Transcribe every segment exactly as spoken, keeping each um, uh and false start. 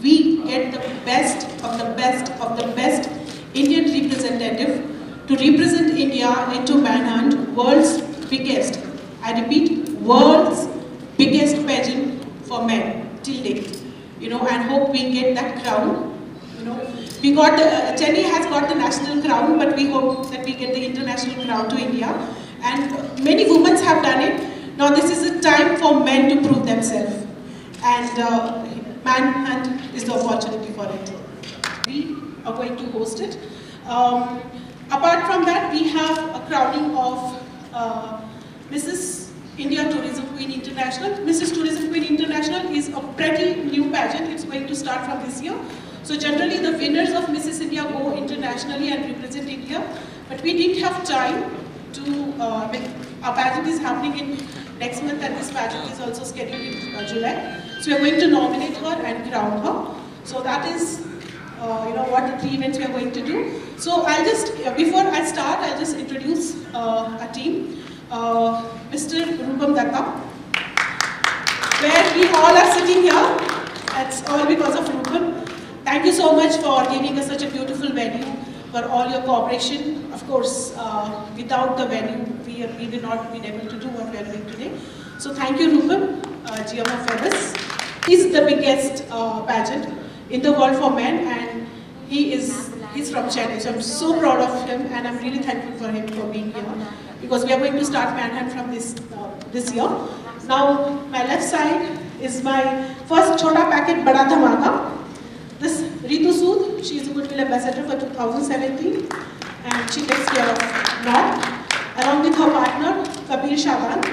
we get the best of the best of the best Indian representative to represent India into Manhunt, world's biggest, I repeat, world's biggest pageant for men till date. You know, and hope we get that crown. You know, we got the, uh, Chennai has got the national crown, but we hope that we get the international crown to India. And many women have done it. Now this is a time for men to prove themselves. And uh, Manhunt is the opportunity for it. We are going to host it. Um, apart from that, we have a crowning of uh, Missus India Tourism Queen International. Missus Tourism Queen International is a pretty new pageant. It's going to start from this year. So generally the winners of Missus India go internationally and represent India. But we didn't have time to, uh, make, our pageant is happening in next month and this pageant is also scheduled in uh, July. So we are going to nominate her and crown her. So that is uh, you know, what the three events we are going to do. So I'll just, uh, before I start, I'll just introduce uh, our team. Uh, Mister Rupam Datta, where we all are sitting here. That's all because of Rupam. Thank you so much for giving us such a beautiful venue, for all your cooperation. Of course, uh, without the venue, we, we would not been able to do what we are doing today. So thank you, Rupam, uh, G M of Feathers. He's the biggest uh, pageant in the world for men, and he is he's from Chennai. So I'm so proud of him, and I'm really thankful for him for being here, because we are going to start Manhunt from this uh, this year. Now, my left side is my first Chota Packet Bada Dhamaka. This Ritu Sood, she is a Goodwill Ambassador for two thousand seventeen, and she takes care of North, along with her partner Kabir Shaban.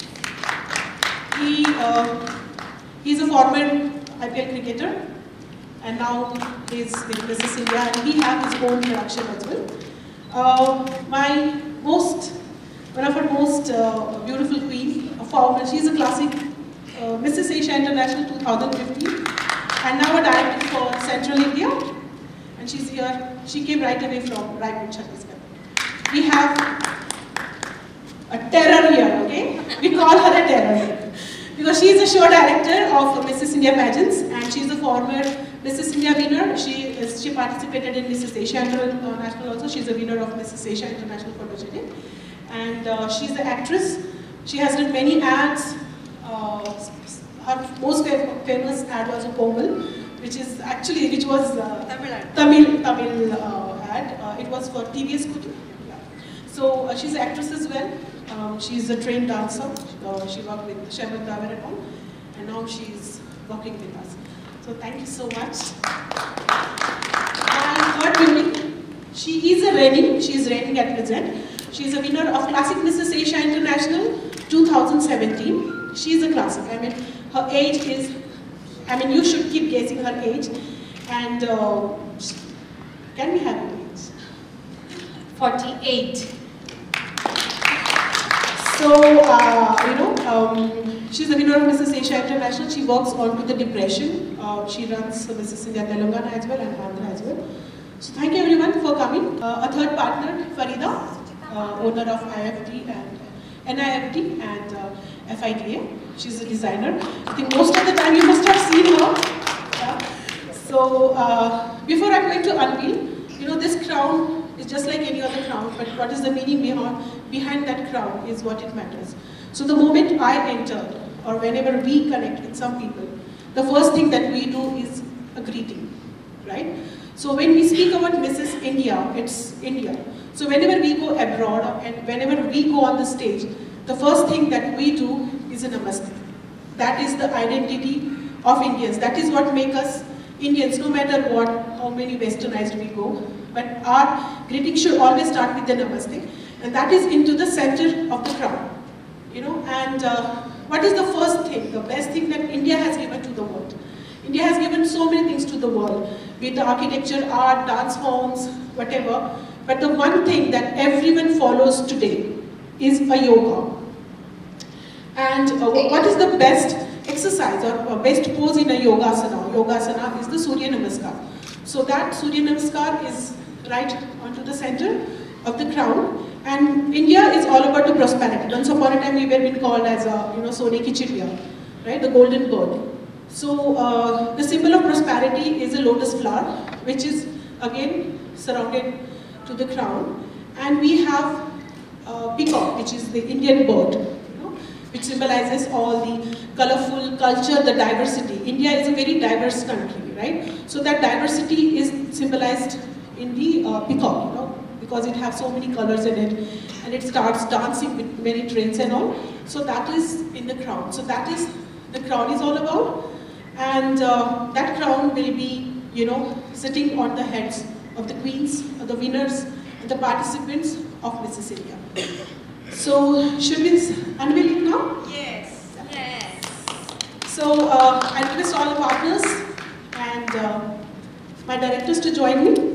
He uh, he's a former I P L cricketer, and now he's with Missus India, and he has his own production as well. Uh, my most One of our most uh, beautiful queen, a former, she's a classic uh, Missus Asia International two thousand fifteen, and now a director for Central India, and she's here, she came right away from Raipur, Chhattisgarh. We have a terror here, okay? We call her a terror here, because she's a show director of Missus India pageants, and she's a former Missus India winner. She is, she participated in Missus Asia International also. She's a winner of Missus Asia International photogenic. And uh, she's an actress. She has done many ads. Uh, her most famous ad was a Pongal, which is actually, which was uh, Tamil ad. Tamil, Tamil uh, ad. Uh, it was for T V S Kutu. Yeah. So uh, she's an actress as well. Um, she's a trained dancer. Uh, she worked with Sherman Davar and all. And now she's working with us. So thank you so much. My third beauty, she is a reigning, she is reigning at present. She is a winner of Classic Missus Asia International two thousand seventeen. She is a classic. I mean, her age is, I mean, you should keep guessing her age. And uh, can we have her age? forty-eight. So, uh, you know, um, she's the winner of Missus Asia International. She works on to the depression. Uh, she runs Missus India Telangana as well and Andhra as well. So thank you everyone for coming. Uh, a third partner, Farida. Uh, owner of I F D and uh, N I F D and uh, F I D A. She's a designer. I think most of the time you must have seen her. Yeah. So uh, before I'm going to unveil, you know, this crown is just like any other crown, but what is the meaning behind, behind that crown is what it matters. So the moment I entered, or whenever we connect with some people, the first thing that we do is a greeting, right? So when we speak about Missus India, it's India. So whenever we go abroad and whenever we go on the stage, the first thing that we do is a namaste. That is the identity of Indians. That is what makes us Indians, no matter what, how many westernized we go. But our greeting should always start with the namaste. And that is into the center of the crowd. You know, and uh, what is the first thing, the best thing that India has given to the world? India has given so many things to the world, be it the architecture, art, dance forms, whatever. But the one thing that everyone follows today is a yoga. And uh, what is the best exercise or, or best pose in a yogasana? Yogasana is the Surya Namaskar. So that Surya Namaskar is right onto the center of the crown. And India is all about the prosperity. Once upon a time we were being called as a, you know, Sone ki Chidiya, right? The golden bird. So uh, the symbol of prosperity is a lotus flower, which is again surrounded to the crown. And we have uh, peacock, which is the Indian bird, you know, which symbolizes all the colorful culture, the diversity. India is a very diverse country, right? So that diversity is symbolized in the uh, peacock, you know, because it has so many colors in it, and it starts dancing with many trains and all. So that is in the crown. So that is the crown is all about, and uh, that crown will be, you know, sitting on the heads of the queens, of the winners, and the participants of Missus India. So should we unveil it now? Yes. Yes. So uh, I request all the partners and uh, my directors to join me.